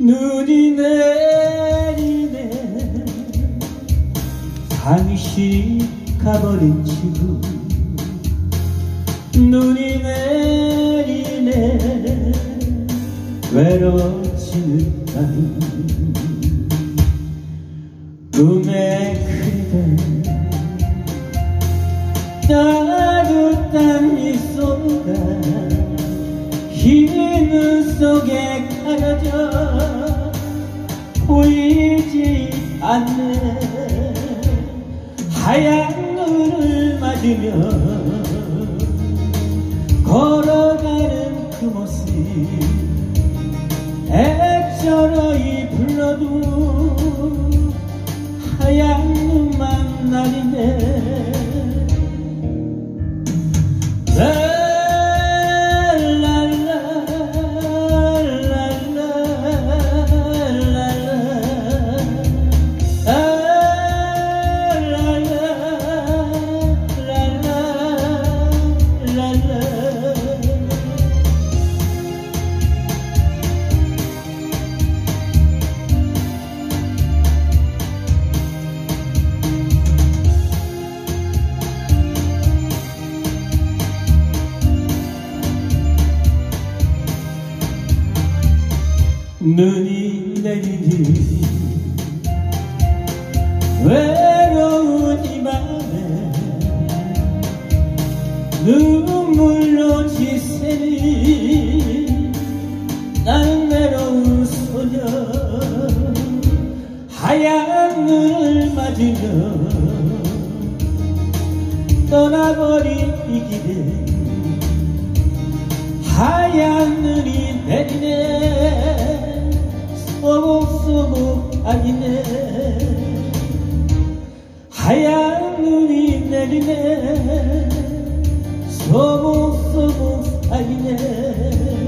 눈이 내리네. 당신이 가버린 지금 눈이 내리네. 외로워지는 밤 꿈에 그대 따뜻한 미소가 흰 눈 속에 가려져 보이지 않네. 하얀 눈을 맞으며 걸어가는 그 모습 애절히 불러도 하얀 눈만 나리네. 눈이 내리니 외로운 이 밤에 눈물로 지새니 나는 외로운 소녀. 하얀 눈을 맞으며 떠나버린 이 길에 하얀 눈이 내리네. 소복소복 아니네. 하얀 눈이 내리네. 소복소복 아니네.